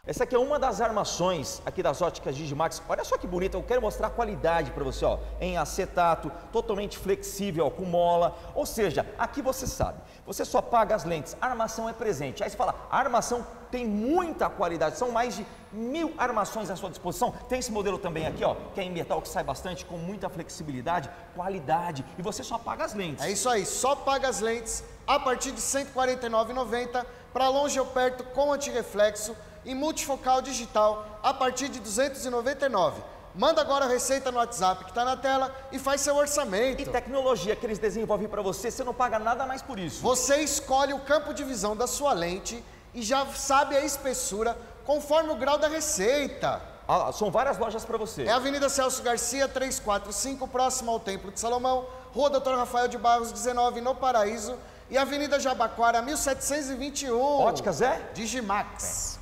Essa aqui é uma das armações aqui das óticas Digimax. Olha só que bonita, eu quero mostrar a qualidade para você, ó, em acetato, totalmente flexível, ó, com mola. Ou seja, aqui você sabe, você só paga as lentes, a armação é presente. Aí você fala, a armação tem muita qualidade, são mais de 1000 armações à sua disposição. Tem esse modelo também aqui, ó, que é em metal, que sai bastante, com muita flexibilidade, qualidade, e você só paga as lentes. É isso aí, só paga as lentes a partir de R$ 149,90 para longe ou perto com antirreflexo e multifocal digital a partir de R$ 299. Manda agora a receita no WhatsApp que está na tela e faz seu orçamento. E tecnologia que eles desenvolvem para você, você não paga nada mais por isso. Você escolhe o campo de visão da sua lente e já sabe a espessura conforme o grau da receita. Ah, são várias lojas para você. É a Avenida Celso Garcia, 345, próximo ao Templo de Salomão, Rua Dr. Rafael de Barros, 19, no Paraíso, e Avenida Jabaquara, 1721. Óticas é? Digimax.